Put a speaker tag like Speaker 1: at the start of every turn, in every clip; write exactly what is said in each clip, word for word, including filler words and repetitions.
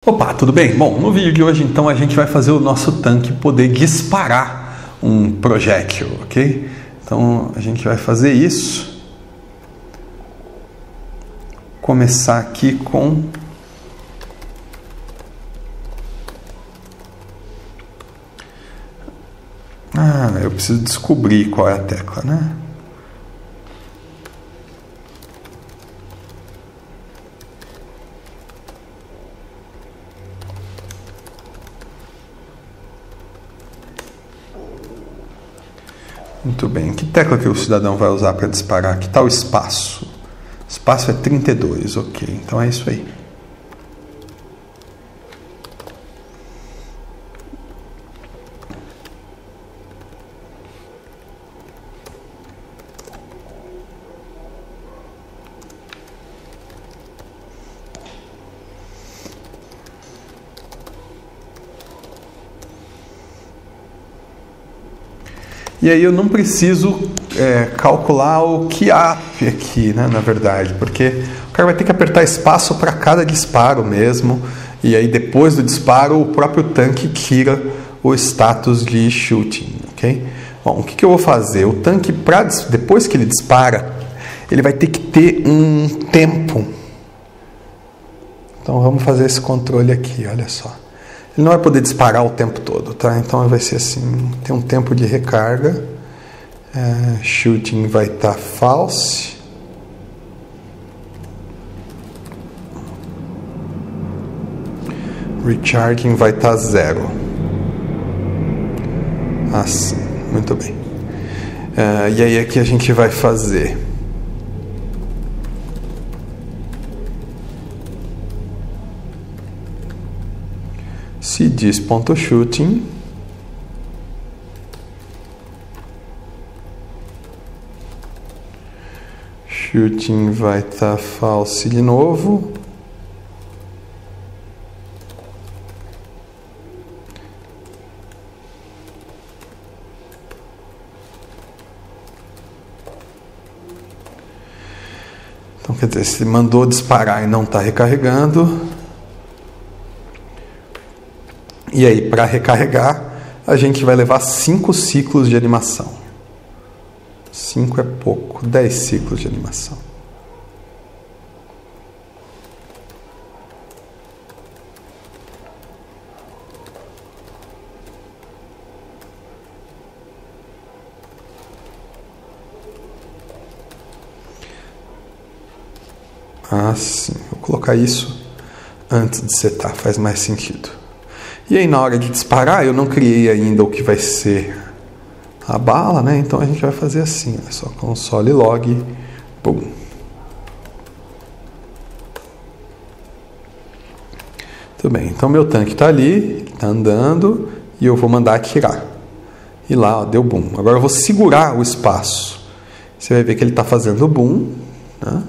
Speaker 1: Opa, tudo bem? Bom, no vídeo de hoje então a gente vai fazer o nosso tanque poder disparar um projétil, ok? Então a gente vai fazer isso. Começar aqui com Ah, eu preciso descobrir qual é a tecla, né? Muito bem. Que tecla que o cidadão vai usar para disparar? Que tal o espaço? Espaço é trinta e dois, ok. Então é isso aí. E aí eu não preciso é, calcular o Q A P aqui, né, na verdade, porque o cara vai ter que apertar espaço para cada disparo mesmo, e aí depois do disparo o próprio tanque tira o status de shooting, ok? Bom, o que, que eu vou fazer? O tanque, pra, depois que ele dispara, ele vai ter que ter um tempo. Então vamos fazer esse controle aqui, olha só. Ele não vai poder disparar o tempo todo, tá? Então vai ser assim, tem um tempo de recarga. É, shooting vai estar false. Recharging vai estar zero. Assim, muito bem. É, e aí aqui a gente vai fazer se diz ponto shooting shooting vai estar false de novo, então quer dizer, se mandou disparar e não está recarregando. E aí, para recarregar, a gente vai levar cinco ciclos de animação. cinco é pouco, dez ciclos de animação. Ah, sim. Vou colocar isso antes de setar, faz mais sentido. E aí na hora de disparar, eu não criei ainda o que vai ser a bala, né? Então a gente vai fazer assim, olha só, console log, boom. Tudo bem, então meu tanque está ali, está andando, e eu vou mandar atirar. E lá, ó, deu boom. Agora eu vou segurar o espaço. Você vai ver que ele está fazendo boom, né?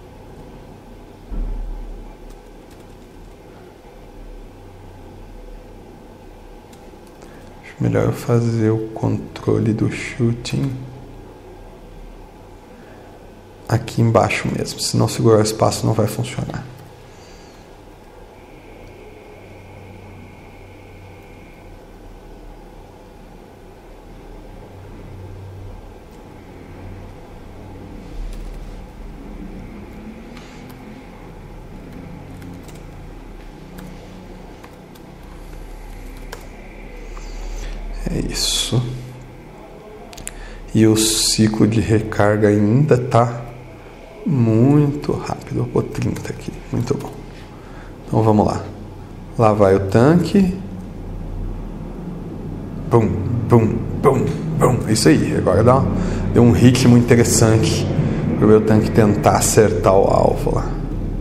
Speaker 1: Melhor eu fazer o controle do shooting aqui embaixo mesmo, se não segurar o espaço não vai funcionar. É isso. E o ciclo de recarga ainda está muito rápido. Vou pôr trinta aqui. Muito bom. Então vamos lá. Lá vai o tanque. Bum, bum, bum, bum. Isso aí. Agora dá uma, deu um ritmo interessante para o meu tanque tentar acertar o alvo lá.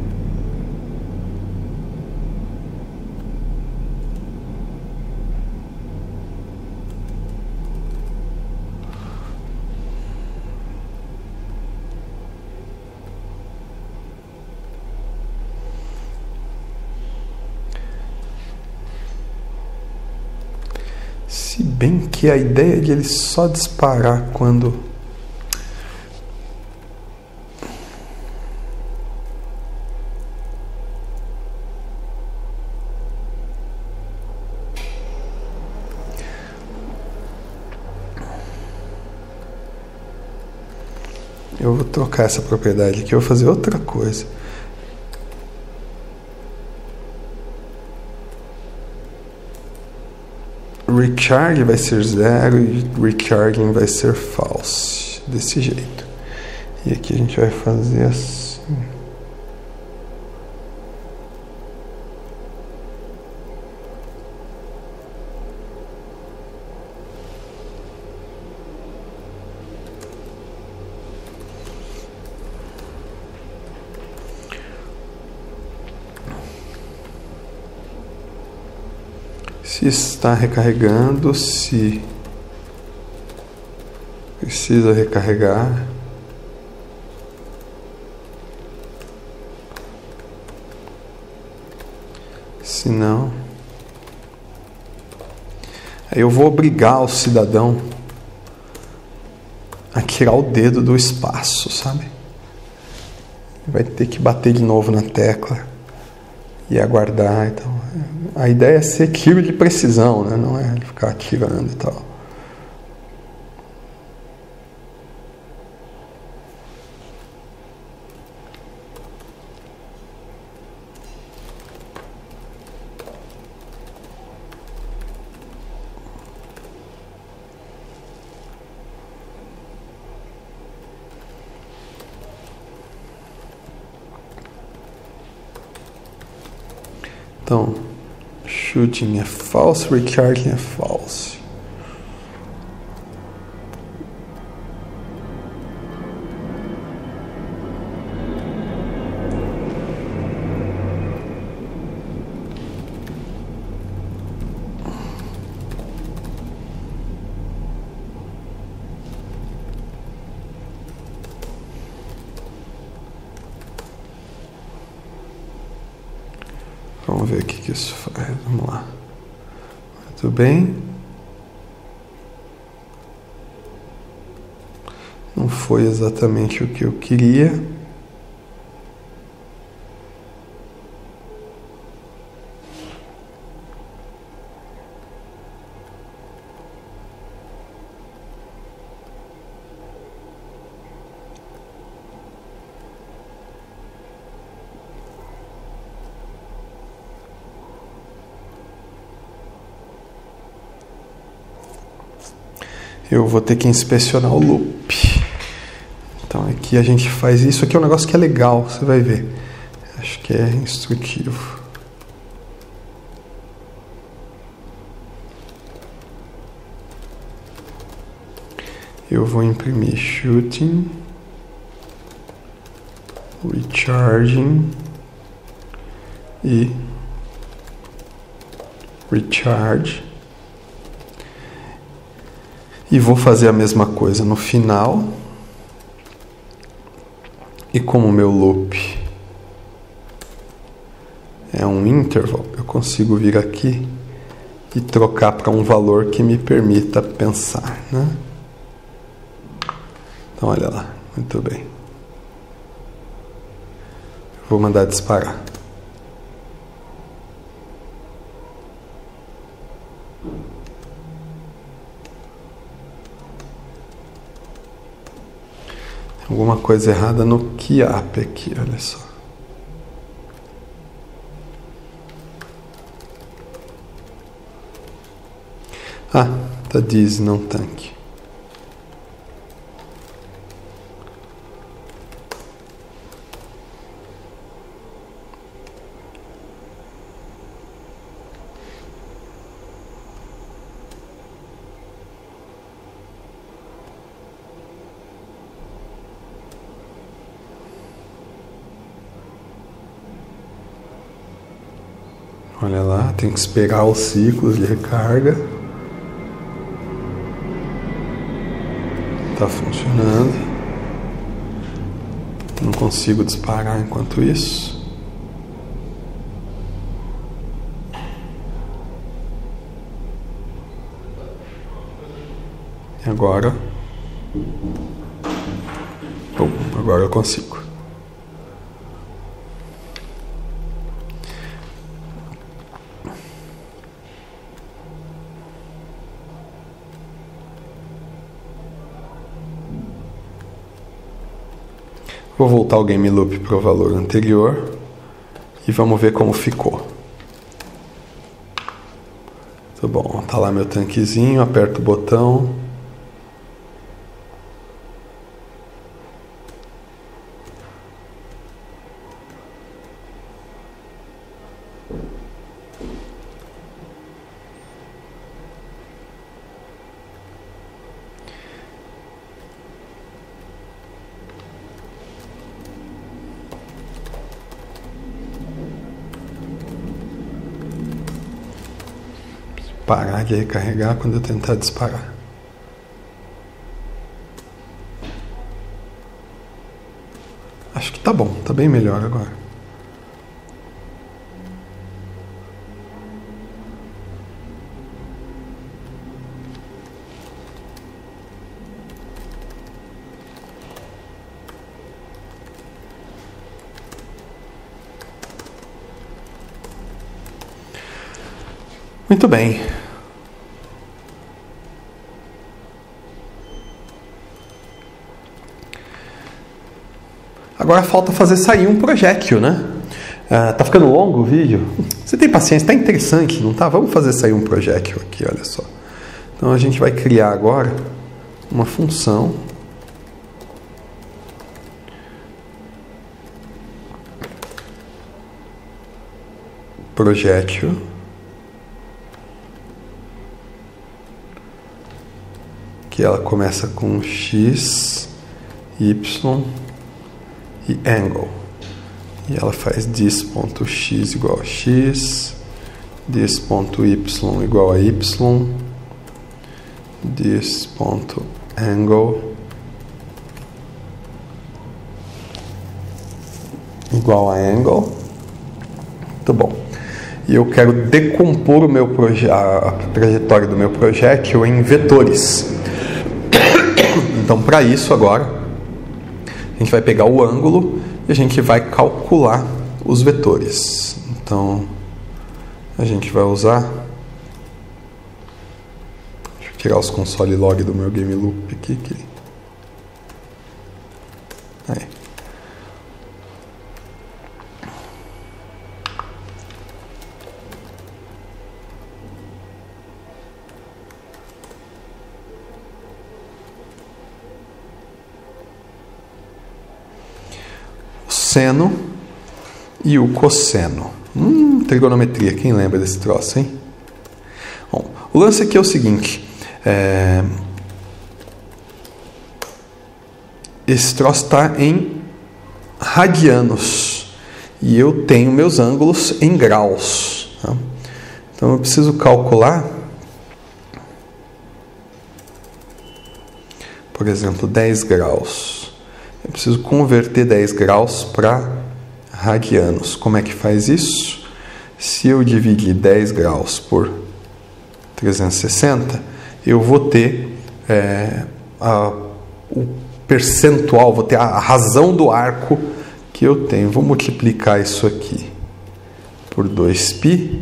Speaker 1: Se bem que a ideia de ele só disparar quando Eu vou trocar essa propriedade aqui, eu vou fazer outra coisa. Recharge vai ser zero e recharging vai ser false. Desse jeito. E aqui a gente vai fazer assim. Se está recarregando, se precisa recarregar. Se não, aí eu vou obrigar o cidadão a tirar o dedo do espaço, sabe? Vai ter que bater de novo na tecla e aguardar. Então, a ideia é ser tiro de precisão, né? Não é ficar atirando e tal. Então, shooting é false, recharging é false. Vamos ver o que isso faz. Vamos lá. Muito bem. Não foi exatamente o que eu queria. Eu vou ter que inspecionar o loop. Então aqui a gente faz isso. Aqui é um negócio que é legal, você vai ver. Acho que é instrutivo. Eu vou imprimir shooting, recharging e recharge. E vou fazer a mesma coisa no final. E como o meu loop é um interval, eu consigo vir aqui e trocar para um valor que me permita pensar, né? Então olha lá, muito bem. Vou mandar disparar. Alguma coisa errada no Kiap aqui, olha só. Ah, tá Dizzy, não tanque. Olha lá, tem que esperar os ciclos de recarga. Tá funcionando. Não consigo disparar enquanto isso. E agora? Bom, agora eu consigo. Vou voltar o game loop para o valor anterior e vamos ver como ficou. Muito bom, tá lá meu tanquezinho, aperto o botão. Parar de recarregar quando eu tentar disparar. Acho que tá bom, tá bem melhor agora. Muito bem. Agora falta fazer sair um projétil, né? Ah, tá ficando longo o vídeo? Você tem paciência? Tá interessante, não tá? Vamos fazer sair um projétil aqui, olha só. Então a gente vai criar agora uma função projétil que ela começa com x, y e angle. E ela faz this.x igual a x, this.y igual a y, this.angle igual a angle. Muito bom. E eu quero decompor o meu proje- a trajetória do meu projétil em vetores. Então, para isso agora, a gente vai pegar o ângulo e a gente vai calcular os vetores. Então, a gente vai usar... Deixa eu tirar os console log do meu game loop aqui. Que... Aí. Seno e o cosseno. Hum, trigonometria, quem lembra desse troço, hein? Bom, o lance aqui é o seguinte. É... Esse troço está em radianos. E eu tenho meus ângulos em graus. Tá? Então eu preciso calcular, por exemplo, dez graus. Eu preciso converter dez graus para radianos. Como é que faz isso? Se eu dividir dez graus por trezentos e sessenta, eu vou ter é, a, o percentual, vou ter a, a razão do arco que eu tenho. Vou multiplicar isso aqui por dois π.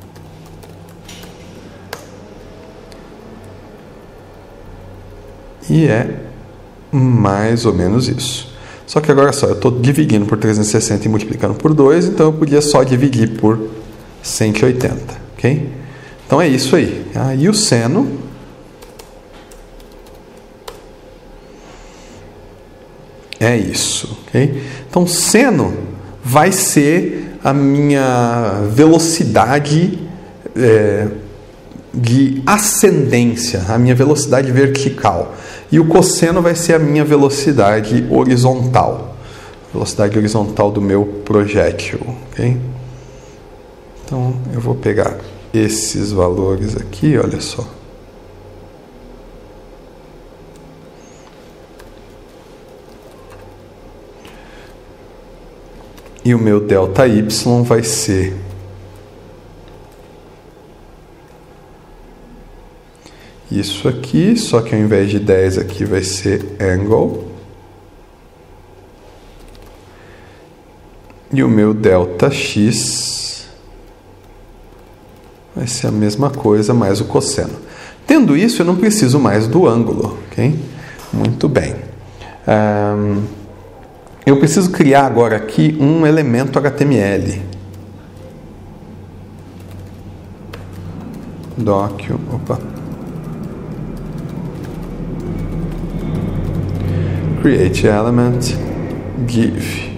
Speaker 1: E é mais ou menos isso. Só que agora só, eu estou dividindo por trezentos e sessenta e multiplicando por dois, então eu podia só dividir por cento e oitenta, ok? Então é isso aí. Ah, e o seno é isso, ok? Então seno vai ser a minha velocidade é, de ascendência, a minha velocidade vertical. E o cosseno vai ser a minha velocidade horizontal. Velocidade horizontal do meu projétil. Okay? Então, eu vou pegar esses valores aqui, olha só. E o meu delta y vai ser isso aqui, só que ao invés de dez aqui vai ser angle. E o meu delta x vai ser a mesma coisa, mais o cosseno. Tendo isso, eu não preciso mais do ângulo, ok? Muito bem. Um, Eu preciso criar agora aqui um elemento H T M L. Doc, opa. Create element, give.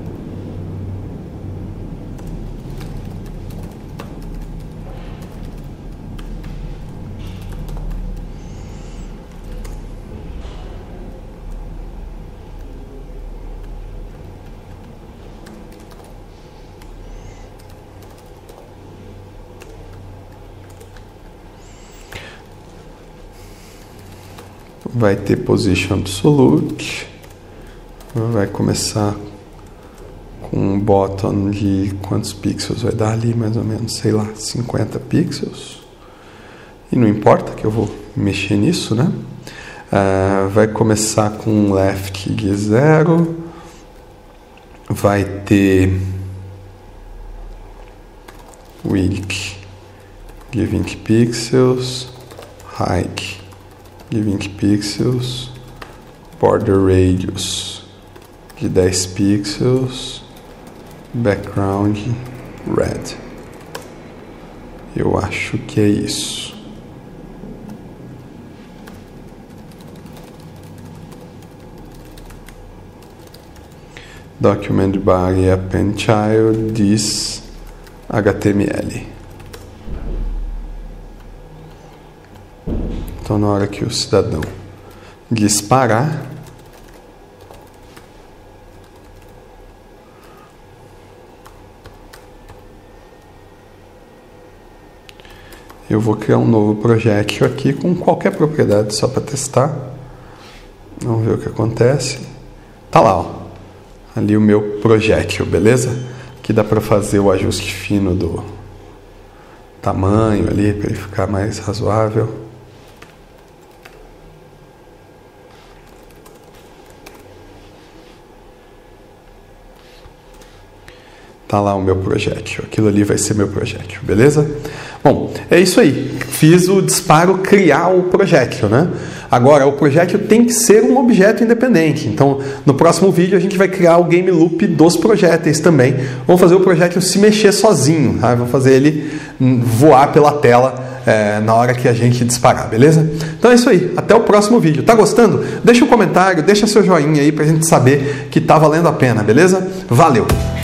Speaker 1: Vai ter position absolute, vai começar com um bottom de quantos pixels vai dar ali, mais ou menos, sei lá, cinquenta pixels, e não importa que eu vou mexer nisso, né? Uh, vai começar com um left de zero, vai ter width de vinte pixels, height de vinte pixels, border radius de dez pixels, background red. Eu acho que é isso. Document body append child this H T M L. Então, na hora que o cidadão disparar, eu vou criar um novo projétil aqui com qualquer propriedade só para testar. Vamos ver o que acontece. Tá lá, ó. Ali o meu projétil, beleza? Aqui dá para fazer o ajuste fino do tamanho ali para ele ficar mais razoável. Tá lá o meu projétil, aquilo ali vai ser meu projétil, beleza? Bom, é isso aí, fiz o disparo criar o projétil, né? Agora, o projétil tem que ser um objeto independente, então no próximo vídeo a gente vai criar o game loop dos projéteis também. Vamos fazer o projétil se mexer sozinho, tá? Vamos fazer ele voar pela tela é, na hora que a gente disparar, beleza? Então é isso aí, até o próximo vídeo. Tá gostando? Deixa um comentário, deixa seu joinha aí pra gente saber que tá valendo a pena, beleza? Valeu!